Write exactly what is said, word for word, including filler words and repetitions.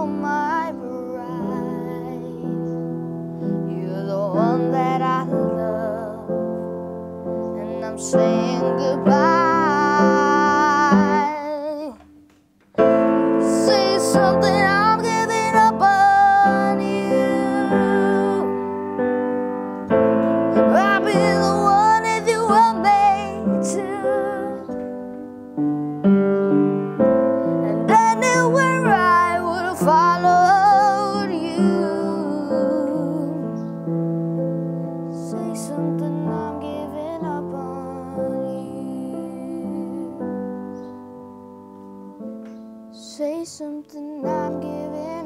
my bride. You're the one that I love, and I'm saying goodbye. Say something, I'm giving up on you. I'll be the one if you want me to. And anywhere I would have followed you. Say something, I'm giving up on you. Say something, I'm giving